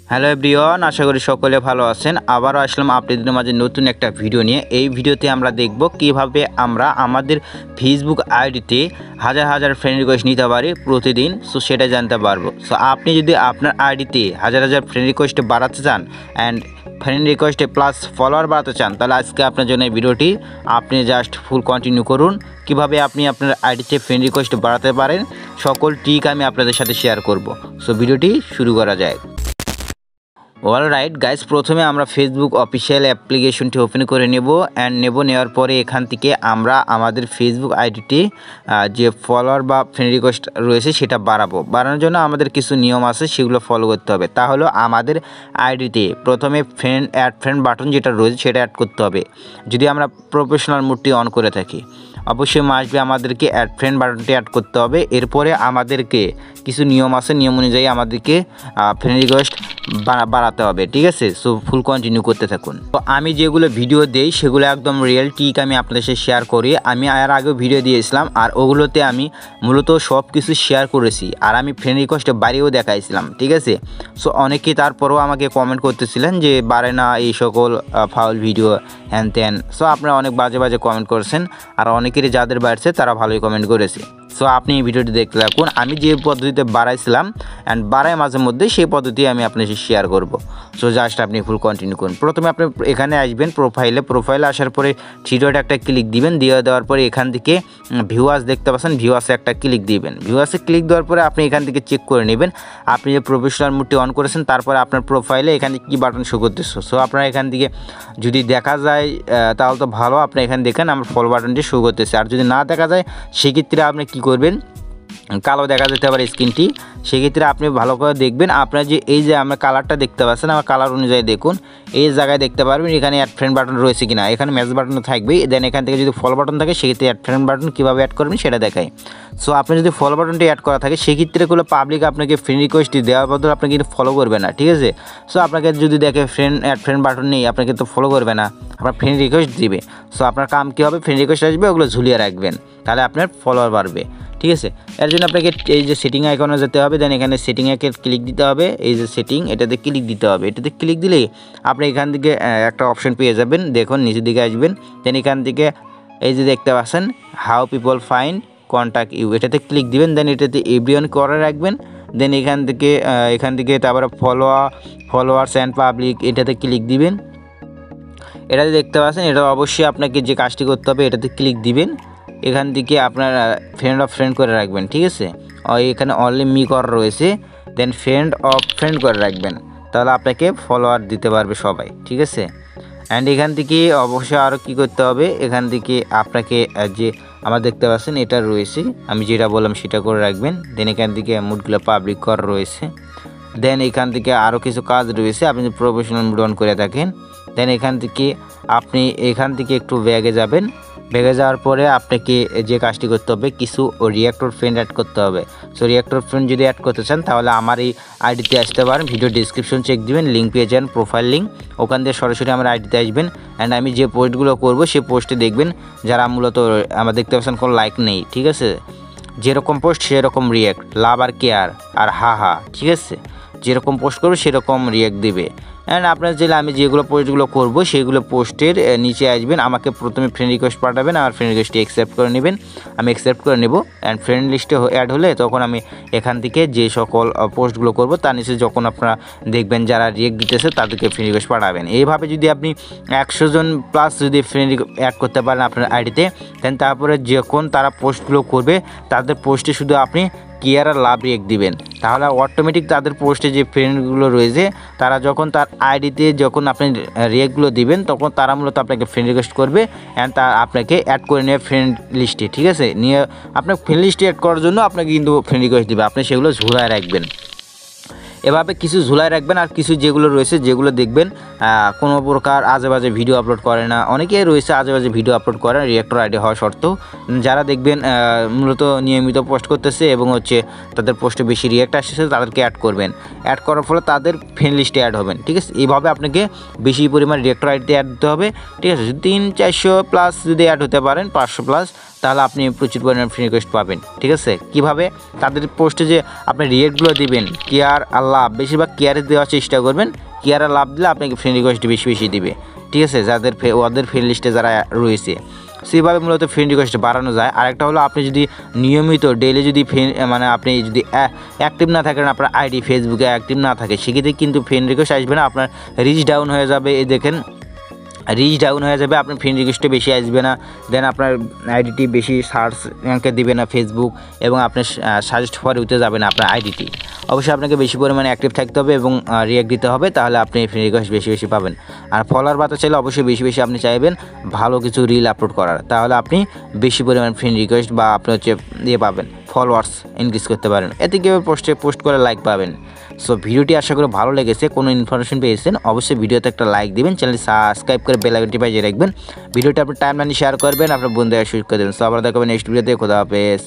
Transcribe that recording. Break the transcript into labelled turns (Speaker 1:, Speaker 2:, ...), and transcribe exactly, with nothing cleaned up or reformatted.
Speaker 1: Hello everyone, আশা করি সকলে ভালো আছেন। আবারও আসলাম আপনাদের মাঝে নতুন একটা ভিডিও নিয়ে। এই ভিডিওতে আমরা দেখব কিভাবে আমরা আমাদের ফেসবুক আইডিতে হাজার হাজার ফ্রেন্ড রিকোয়েস্ট নিতে পারি প্রতিদিন। সো সেটা জানতে পারবো। সো আপনি যদি আপনার আইডিতে হাজার হাজার ফ্রেন্ড রিকোয়েস্ট বাড়াতে চান অ্যান্ড ফ্রেন্ড রিকোয়েস্টে প্লাস ফলোয়ার বাড়াতে চান, তাহলে আজকে আপনার জন্য এই ভিডিওটি আপনি জাস্ট ফুল কন্টিনিউ করুন। কিভাবে আপনি আপনার আইডিতে ফ্রেন্ড রিকোয়েস্ট বাড়াতে পারেন সকল ট্রিক আমি আপনাদের সাথে শেয়ার করব। সো ভিডিওটি শুরু করা যায়। অল রাইট গাইস, প্রথমে আমরা ফেসবুক অফিসিয়াল অ্যাপ্লিকেশনটি ওপেন করে নেব অ্যান্ড নেব নেওয়ার পরে এখান থেকে আমরা আমাদের ফেসবুক আইডিটি যে ফলোয়ার বা ফ্রেন্ড রিকোয়েস্ট রয়েছে সেটা বাড়াবো। বাড়ানোর জন্য আমাদের কিছু নিয়ম আছে, সেগুলো ফলো করতে হবে। তাহলে আমাদের আইডিতে প্রথমে ফ্রেন্ড অ্যাড ফ্রেন্ড বাটন যেটা রয়েছে সেটা অ্যাড করতে হবে। যদি আমরা প্রফেশনাল মোডটি অন করে থাকি, অবশ্যই মাসবে আমাদেরকে অ্যাড ফ্রেন্ড বাটনটি অ্যাড করতে হবে। এরপরে আমাদেরকে কিছু নিয়ম আছে, নিয়ম অনুযায়ী আমাদেরকে ফ্রেন্ড রিকোয়েস্ট বাড়াতে হবে, ঠিক আছে। সো ফুল কন্টিনিউ করতে থাকুন। তো আমি যেগুলো ভিডিও দেই সেগুলো একদম রিয়েল টিক আমি আপনাদের সাথে শেয়ার করি। আমি এর আগেও ভিডিও দিয়েছিলাম আর ওগুলোতে আমি মূলত সব কিছু শেয়ার করেছি আর আমি ফ্রেন্ড রিকোয়েস্টে বাড়িয়েও দেখাইছিলাম, ঠিক আছে। সো অনেকেই তারপরেও আমাকে কমেন্ট করতেছিলেন যে বাড়ে না এই সকল ফাউল ভিডিও হ্যান ত্যান। সো আপনারা অনেক বাজে বাজে কমেন্ট করেছেন আর অনেকেরই যাদের বাড়ছে তারা ভালোই কমেন্ট করেছে। সো আপনি এই ভিডিওটি দেখতে থাকুন। আমি যে পদ্ধতিতে বাড়াইছিলাম অ্যান্ড বাড়াই মাঝে মধ্যে, সেই পদ্ধতি আমি আপনার সাথে শেয়ার করব। সো জাস্ট আপনি ফুল কন্টিনিউ করুন। প্রথমে আপনি এখানে আসবেন প্রোফাইলে, প্রোফাইলে আসার পরে থ্রি ডট একটা ক্লিক দিবেন। দিয়ে দেওয়ার পরে এখান থেকে ভিউয়ার্স দেখতে পাচ্ছেন, ভিউয়ার্সে একটা ক্লিক দিবেন। ভিউয়ার্সে ক্লিক দেওয়ার পরে আপনি এখান থেকে চেক করে নেবেন আপনি যে প্রফেশনাল মোডটি অন করেছেন, তারপরে আপনার প্রোফাইলে এখানে কী বাটন শো করতেছে। সো আপনারা এখান থেকে যদি দেখা যায় তাহলে তো ভালো, আপনি এখানে দেখেন আমার ফলো বাটনটি শো করতেছে। আর যদি না দেখা যায় সেক্ষেত্রে আপনি কী করবেন, কালো দেখা যেতে পারে স্ক্রিনটি, সেক্ষেত্রে আপনি ভালো করে দেখবেন আপনার যে এই যে আমরা কালারটা দেখতে পাচ্ছেন, আমার কালার অনুযায়ী দেখুন এই জায়গায় দেখতে পারবেন এখানে অ্যাড ফ্রেন্ড বাটন রয়েছে কিনা। এখানে ম্যাচ বাটন থাকবেই। দেন এখান থেকে যদি ফলো বাটন থাকে সেক্ষেত্রে অ্যাড ফ্রেন্ড বাটন কীভাবে অ্যাড করবেন সেটা দেখায়। সো আপনি যদি ফলো বাটনটি অ্যাড করা থাকে সেক্ষেত্রে কোনো পাবলিক আপনাকে ফ্রেন্ড রিকোয়েস্ট দেওয়ার বদলে আপনাকে কিন্তু ফলো করবে না, ঠিক আছে। সো আপনাকে যদি দেখে ফ্রেন্ড অ্যাড ফ্রেন্ড বাটন নেই, আপনাকে তো ফলো করবে না, আপনার ফ্রেন্ড রিকোয়েস্ট দিবে। সো আপনার কাম কী হবে, ফ্রেন্ড রিকোয়েস্ট আসবে ওগুলো ঝুলিয়ে রাখবেন, তাহলে আপনার ফলোয়ার বাড়বে, ঠিক আছে। এর জন্য আপনাকে এই যে সেটিং আইকনে যেতে হবে। দেন এখানে সেটিং আইকে ক্লিক দিতে হবে। এই যে সেটিং, এটাতে ক্লিক দিতে হবে। এটাতে ক্লিক দিলেই আপনি এখান থেকে একটা অপশন পেয়ে যাবেন। দেখুন নিচের দিকে আসবেন। দেন এখান থেকে এই যে দেখতে পাচ্ছেন how people find contact you, এটাতে ক্লিক দিবেন। দেন এটাতে এভরিওয়ান করে রাখবেন। দেন এখান থেকে এখান থেকে তারপরে ফলোয়ার ফলোয়ার্স অ্যান্ড পাবলিক, এটাতে ক্লিক দিবেন। এটাতে দেখতে পাচ্ছেন, এটা অবশ্যই আপনাকে যে কাজটি করতে হবে এটাতে ক্লিক দিবেন। এখান থেকে আপনার ফ্রেন্ড অফ ফ্রেন্ড করে রাখবেন, ঠিক আছে। এখানে অনলি মি করা রয়েছে, দেন ফ্রেন্ড অফ ফ্রেন্ড করে রাখবেন, তাহলে আপনাকে ফলোয়ার দিতে পারবে সবাই, ঠিক আছে। অ্যান্ড এখান থেকে অবশ্যই আরও কী করতে হবে, এখান থেকে আপনাকে যে আমার দেখতে পাচ্ছেন এটা রয়েছে, আমি যেটা বললাম সেটা করে রাখবেন। দেন এখান থেকে মুডগুলো পাবলিক করা রয়েছে। দেন এখান থেকে আরও কিছু কাজ রয়েছে, আপনি যদি প্রফেশনাল মুড অন করে থাকেন। দেন এখান থেকে আপনি এখান থেকে একটু ব্যাগে যাবেন। ব্যাগে যাওয়ার পরে আপনাকে যে কাজটি করতে হবে, কিছু রিঅ্যাক্টর ফ্রেন্ড অ্যাড করতে হবে। সো রিঅ্যাক্টর ফ্রেন্ড যদি অ্যাড করতে চান তাহলে আমার এই আইডিতে আসতে পারেন। ভিডিও ডিসক্রিপশন চেক দিবেন, লিঙ্ক পেয়ে যান, প্রোফাইল লিঙ্ক, ওখান থেকে সরাসরি আমার আইডিতে আসবেন। অ্যান্ড আমি যে পোস্টগুলো করবো সেই পোস্টে দেখবেন যারা মূলত আমার দেখতে পাচ্ছেন কোনো লাইক নেই, ঠিক আছে। যেরকম পোস্ট সেরকম রিঅ্যাক্ট, লাভ আর কেয়ার আর হা হা, ঠিক আছে। যেরকম পোস্ট করবে সেরকম রিঅ্যাক্ট দিবে। অ্যান্ড আপনার যে আমি যেগুলো পোস্টগুলো করব সেগুলো পোস্টের নিচে আসবেন, আমাকে প্রথমে ফ্রেন্ড রিকোয়েস্ট পাঠাবেন, আমার ফ্রেন্ড রিকোয়েস্টটি অ্যাকসেপ্ট করে নেবেন, আমি অ্যাকসেপ্ট করে নেব। অ্যান্ড ফ্রেন্ড লিস্টে অ্যাড হলে তখন আমি এখান থেকে যে সকল পোস্টগুলো করব তার নিচে যখন আপনারা দেখবেন যারা রিঅ্যাক্ট দিতেছে তাদেরকে ফ্রেন্ড রিকোয়েস্ট পাঠাবেন। এইভাবে যদি আপনি একশো জন প্লাস যদি ফ্রেন্ড অ্যাড করতে পারেন আপনার আইডিতে, দেন তারপরে যখন তারা পোস্টগুলো করবে তাদের পোস্টে শুধু আপনি কেয়ার আর লাভ রিঅ্যাক্ট দিবেন, তাহলে অটোমেটিক তাদের পোস্টে যে ফ্রেন্ডগুলো রয়েছে তারা যখন তার আইডিতে যখন আপনি রিঅ্যাক্টগুলো দিবেন তখন তারা মূলত আপনাকে ফ্রেন্ড রিকোয়েস্ট করবে অ্যান্ড তা আপনাকে অ্যাড করে নেবে ফ্রেন্ড লিস্টে, ঠিক আছে। নিয়ে আপনার ফ্রেন্ড লিস্টে অ্যাড করার জন্য আপনাকে কিন্তু ফ্রেন্ড রিকোয়েস্ট দেবে, আপনি সেগুলো ঝুলায় রাখবেন। এভাবে কিছু ঝুলায় রাখবেন। আর কিছু যেগুলো রয়েছে যেগুলো দেখবেন কোনো প্রকার আজে বাজে ভিডিও আপলোড করে না, অনেকেই রয়েছে আজে বাজে ভিডিও আপলোড করে রিঅ্যাক্টর আইডি হওয়া সত্ত্বেও, যারা দেখবেন মূলত নিয়মিত পোস্ট করতেছে এবং হচ্ছে তাদের পোস্টে বেশি রিঅ্যাক্ট আসছে তাদেরকে অ্যাড করবেন। অ্যাড করার ফলে তাদের ফ্রেন্ড লিস্টে অ্যাড হবেন, ঠিক আছে। এইভাবে আপনাকে বেশি পরিমাণ রিঅ্যাক্টর আইডিতে অ্যাড দিতে হবে, ঠিক আছে। তিন চারশো প্লাস যদি অ্যাড হতে পারেন, পাঁচশো প্লাস, তাহলে আপনি প্রচুর পরিমাণে ফ্রেন্ড রিকোয়েস্ট পাবেন, ঠিক আছে। কীভাবে, তাদের পোস্টে যে আপনি রিঅ্যাক্টগুলো দিবেন কেয়ার আর লাভ বেশিরভাগ কেয়ারে দেওয়ার চেষ্টা করবেন। কেয়ারে লাভ দিলে আপনাকে ফ্রেন্ড রিকোয়েস্ট বেশি বেশি দিবে, ঠিক আছে, যাদের ওদের ফ্রেন্ড লিস্টে যারা রয়েছে। সেভাবে মূলত ফ্রেন্ড রিকোয়েস্ট বাড়ানো যায়। আরেকটা হলো আপনি যদি নিয়মিত ডেইলি যদি ফ্রেন্ড মানে আপনি যদি অ্যাক্টিভ না থাকেন, আপনার আইডি ফেসবুকে অ্যাক্টিভ না থাকে, সেক্ষেত্রে কিন্তু ফ্রেন্ড রিকোয়েস্ট আসবে না, আপনার রিচ ডাউন হয়ে যাবে। এই দেখেন রিচ ডাউন হয়ে যাবে, আপনার ফ্রেন্ড রিকোয়েস্টে বেশি আসবে না, দেন আপনার আইডিটি বেশি সার্চ র্যাঙ্কে দিবে না ফেসবুক, এবং আপনার সাজেস্ট ফর উঠতে যাবে না আপনার আইডিটি। অবশ্যই আপনাকে বেশি পরিমাণে অ্যাক্টিভ থাকতে হবে এবং রিঅ্যাক্ট দিতে হবে, তাহলে আপনি ফ্রেন্ড রিকোয়েস্ট বেশি বেশি পাবেন। আর ফলোয়ার বাড়াতে চাইলে অবশ্যই বেশি বেশি আপনি চাইবেন ভালো কিছু রিল আপলোড করার, তাহলে আপনি বেশি পরিমাণ ফ্রেন্ড রিকোয়েস্ট বা আপনি হচ্ছে ইয়ে পাবেন, ফলোয়ার্স ইনক্রিজ করতে পারেন। এতে কেউ পোস্টে পোস্ট করে লাইক পাবেন। সো ভিডিওটি আশা করি ভালো লেগেছে, কোনো ইনফরমেশন পেয়েছেন অবশ্যই ভিডিওতে একটা লাইক দিবেন, চ্যানেলটি সাবস্ক্রাইব করে বেল আইকনটি বাজিয়ে রাখবেন, ভিডিওটি আপনার টাইমলাইনে শেয়ার করবেন, আপনার বন্ধুদের শুরু করে দেবেন। সো আবার দেখাবেন নেক্সট ভিডিওতে। খোদা হাফেজ।